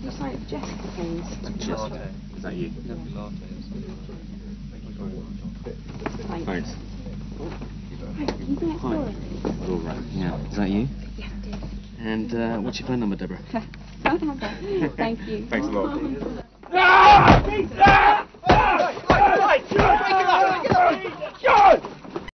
Sorry, Jessica, please. Jessica. Is that you? Thanks. Hi. All right. Yeah. Is that you? Yes, it is. And what's your phone number, Deborah? Thank you. Thanks a lot.